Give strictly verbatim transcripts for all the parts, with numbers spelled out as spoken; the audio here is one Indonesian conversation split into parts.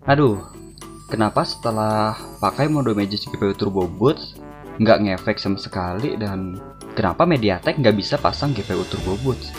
Aduh, kenapa setelah pakai mode Magisk G P U Turbo Boost nggak ngefek sama sekali, dan kenapa MediaTek nggak bisa pasang G P U Turbo Boost?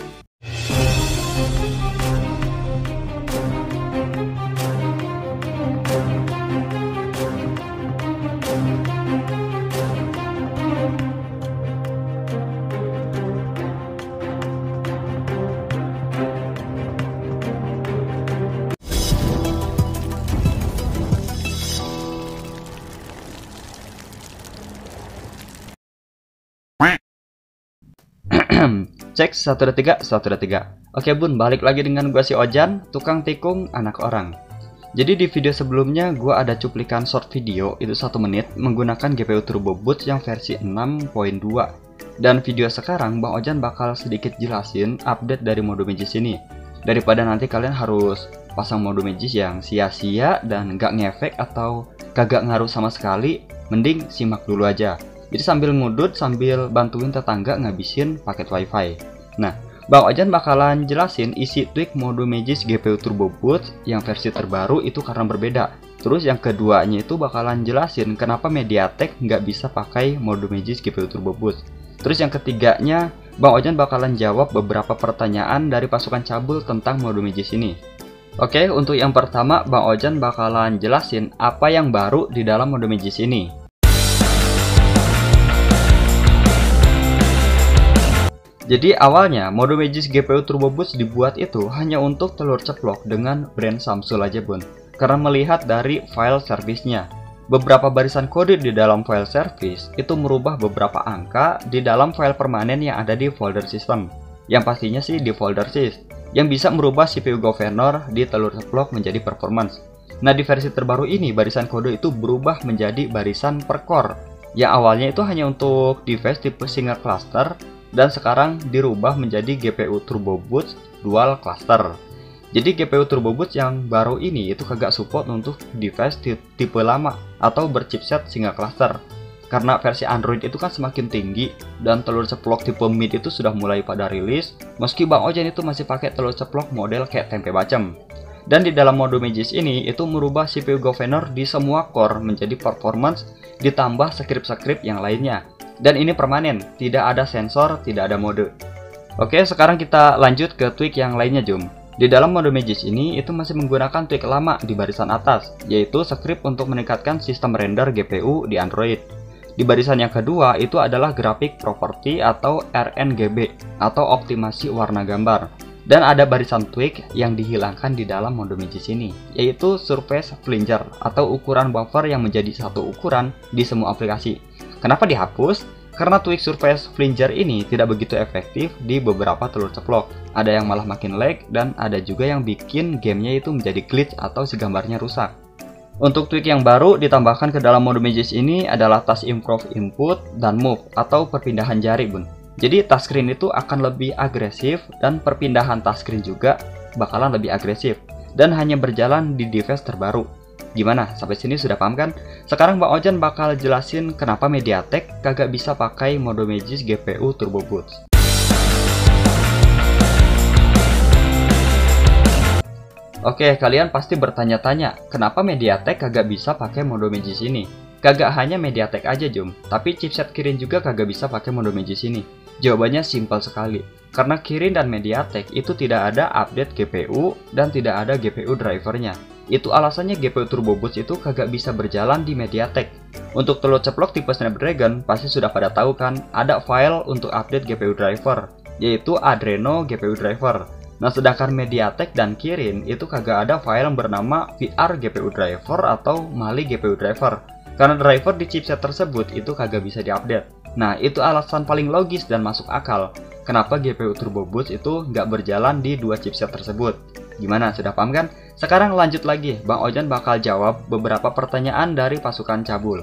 Cek satu dua tiga satu dua tiga. Oke bun, balik lagi dengan gua si Ojan, tukang tikung anak orang. Jadi di video sebelumnya gua ada cuplikan short video itu satu menit menggunakan G P U Turbo Boost yang versi enam titik dua. Dan video sekarang Bang Ojan bakal sedikit jelasin update dari mode Magisk ini. Daripada nanti kalian harus pasang mode Magisk yang sia-sia dan nggak ngefek atau kagak ngaruh sama sekali, mending simak dulu aja. Jadi sambil ngudut, sambil bantuin tetangga ngabisin paket wifi. Nah, Bang Ojan bakalan jelasin isi tweak mode Magisk G P U Turbo Boost yang versi terbaru itu karena berbeda. Terus yang keduanya itu bakalan jelasin kenapa MediaTek nggak bisa pakai mode Magisk G P U Turbo Boost. Terus yang ketiganya, Bang Ojan bakalan jawab beberapa pertanyaan dari pasukan cabul tentang mode Magisk ini. Oke, untuk yang pertama, Bang Ojan bakalan jelasin apa yang baru di dalam mode Magisk ini. Jadi awalnya mode Magisk G P U Turbo Boost dibuat itu hanya untuk telur ceplok dengan brand Samsung aja bun. Karena melihat dari file service-nya, beberapa barisan kode di dalam file service itu merubah beberapa angka di dalam file permanen yang ada di folder system. Yang pastinya sih di folder sys, yang bisa merubah C P U governor di telur ceplok menjadi performance. Nah di versi terbaru ini barisan kode itu berubah menjadi barisan per core, yang awalnya itu hanya untuk device tipe single cluster, dan sekarang dirubah menjadi G P U Turbo Boost Dual Cluster. Jadi G P U Turbo Boost yang baru ini itu kagak support untuk device tipe lama atau berchipset single cluster. Karena versi Android itu kan semakin tinggi dan telur ceplok tipe mid itu sudah mulai pada rilis, meski Bang Ojan itu masih pakai telur ceplok model kayak tempe bacem. Dan di dalam mode Magisk ini itu merubah C P U governor di semua core menjadi performance ditambah script-script yang lainnya. Dan ini permanen, tidak ada sensor, tidak ada mode. Oke, sekarang kita lanjut ke tweak yang lainnya Jum. Di dalam mode Magisk ini itu masih menggunakan tweak lama di barisan atas, yaitu script untuk meningkatkan sistem render G P U di Android. Di barisan yang kedua itu adalah graphic property atau R N G B atau optimasi warna gambar. Dan ada barisan tweak yang dihilangkan di dalam mode Magisk ini, yaitu surface flinger atau ukuran buffer yang menjadi satu ukuran di semua aplikasi. Kenapa dihapus? Karena tweak surface flinger ini tidak begitu efektif di beberapa telur ceplok. Ada yang malah makin lag dan ada juga yang bikin gamenya itu menjadi glitch atau si gambarnya rusak. Untuk tweak yang baru ditambahkan ke dalam mode Magisk ini adalah touch improve input dan move atau perpindahan jari bun. Jadi touchscreen itu akan lebih agresif dan perpindahan touchscreen juga bakalan lebih agresif dan hanya berjalan di device terbaru. Gimana? Sampai sini sudah paham kan? Sekarang Bang Ojan bakal jelasin kenapa MediaTek kagak bisa pakai mode Magisk G P U Turbo Boost. Oke, kalian pasti bertanya-tanya, kenapa MediaTek kagak bisa pakai mode Magisk ini? Kagak hanya MediaTek aja Jum, tapi chipset Kirin juga kagak bisa pakai mode Magisk ini. Jawabannya simpel sekali, karena Kirin dan MediaTek itu tidak ada update G P U dan tidak ada G P U drivernya. Itu alasannya G P U Turbo Boost itu kagak bisa berjalan di MediaTek. Untuk telur ceplok tipe Snapdragon pasti sudah pada tahu kan, ada file untuk update G P U driver, yaitu Adreno G P U driver. Nah sedangkan MediaTek dan Kirin itu kagak ada file yang bernama V R G P U driver atau Mali G P U driver, karena driver di chipset tersebut itu kagak bisa diupdate. Nah itu alasan paling logis dan masuk akal kenapa G P U Turbo Boost itu nggak berjalan di dua chipset tersebut. Gimana, sudah paham kan? Sekarang lanjut lagi, Bang Ojan bakal jawab beberapa pertanyaan dari pasukan cabul.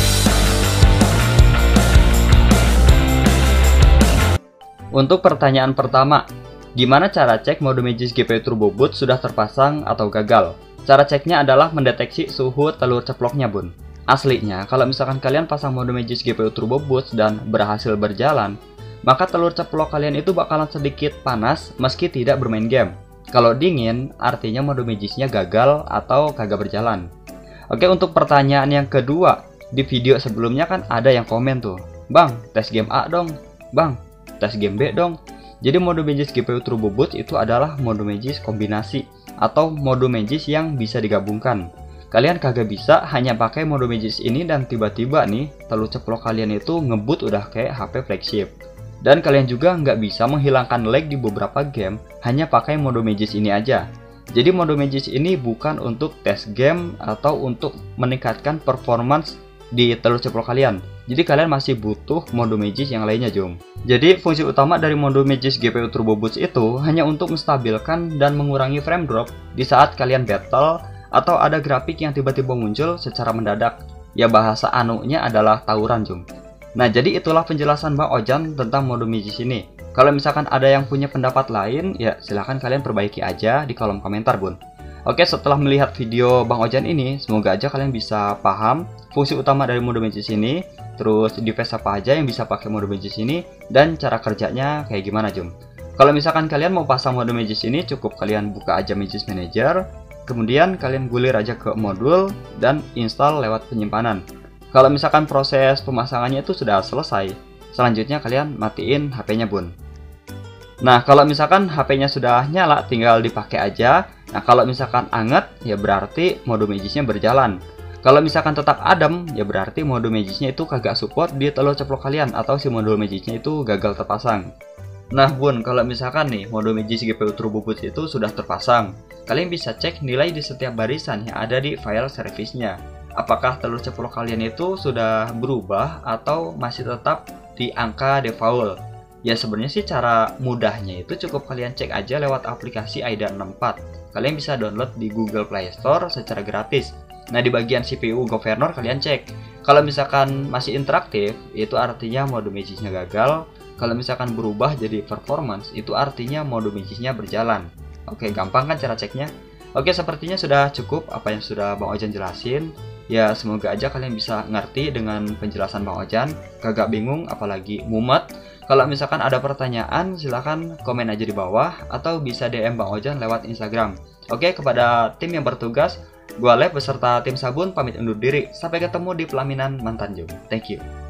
Untuk pertanyaan pertama, gimana cara cek mode Magisk G P U Turbo Boost sudah terpasang atau gagal? Cara ceknya adalah mendeteksi suhu telur ceploknya bun. Aslinya, kalau misalkan kalian pasang mode Magisk G P U Turbo Boost dan berhasil berjalan, maka telur ceplok kalian itu bakalan sedikit panas meski tidak bermain game. Kalau dingin, artinya mode magisnya gagal atau kagak berjalan. Oke, untuk pertanyaan yang kedua, di video sebelumnya kan ada yang komen tuh, "Bang, tes game A dong. Bang, tes game B dong." Jadi mode Magis G P U Turbo Boost itu adalah mode Magis kombinasi atau mode Magis yang bisa digabungkan. Kalian kagak bisa hanya pakai mode Magis ini dan tiba-tiba nih telur ceplok kalian itu ngebut udah kayak H P flagship. Dan kalian juga nggak bisa menghilangkan lag di beberapa game hanya pakai mode Magis ini aja. Jadi mode Magis ini bukan untuk tes game atau untuk meningkatkan performance di telur ceplok kalian. Jadi kalian masih butuh mode Magis yang lainnya, Jom. Jadi fungsi utama dari mode Magis G P U Turbo Boost itu hanya untuk menstabilkan dan mengurangi frame drop di saat kalian battle atau ada grafik yang tiba-tiba muncul secara mendadak. Ya bahasa anunya adalah tawuran, Jom. Nah, jadi itulah penjelasan Bang Ojan tentang mode Magis ini. Kalau misalkan ada yang punya pendapat lain, ya silahkan kalian perbaiki aja di kolom komentar, Bun. Oke, setelah melihat video Bang Ojan ini, semoga aja kalian bisa paham fungsi utama dari mode Magis ini, terus device apa aja yang bisa pakai mode Magis ini, dan cara kerjanya kayak gimana, Jom. Kalau misalkan kalian mau pasang mode Magis ini, cukup kalian buka aja Magis Manager, kemudian kalian gulir aja ke modul, dan install lewat penyimpanan. Kalau misalkan proses pemasangannya itu sudah selesai, selanjutnya kalian matiin H P-nya, Bun. Nah, kalau misalkan H P-nya sudah nyala, tinggal dipakai aja. Nah, kalau misalkan anget, ya berarti mode Magisnya berjalan. Kalau misalkan tetap adem, ya berarti mode Magisnya itu kagak support di telur ceplok kalian atau si modul Magisnya itu gagal terpasang. Nah, Bun, kalau misalkan nih mode Magis G P U Turbo Boost itu sudah terpasang, kalian bisa cek nilai di setiap barisan yang ada di file servisnya. Apakah telur ceplok kalian itu sudah berubah atau masih tetap di angka default? Ya sebenarnya sih cara mudahnya itu cukup kalian cek aja lewat aplikasi AIDA enam puluh empat. Kalian bisa download di Google Play Store secara gratis. Nah, di bagian C P U Governor kalian cek. Kalau misalkan masih interaktif, itu artinya mode Magisnya gagal. Kalau misalkan berubah jadi performance, itu artinya mode Magisnya berjalan. Oke, gampang kan cara ceknya? Oke, sepertinya sudah cukup apa yang sudah Bang Ojan jelasin. Ya, semoga aja kalian bisa ngerti dengan penjelasan Bang Ojan. Kagak bingung, apalagi mumet. Kalau misalkan ada pertanyaan, silahkan komen aja di bawah atau bisa D M Bang Ojan lewat Instagram. Oke, kepada tim yang bertugas, gua Lab beserta tim Sabun pamit undur diri. Sampai ketemu di pelaminan mantan Jom. Thank you.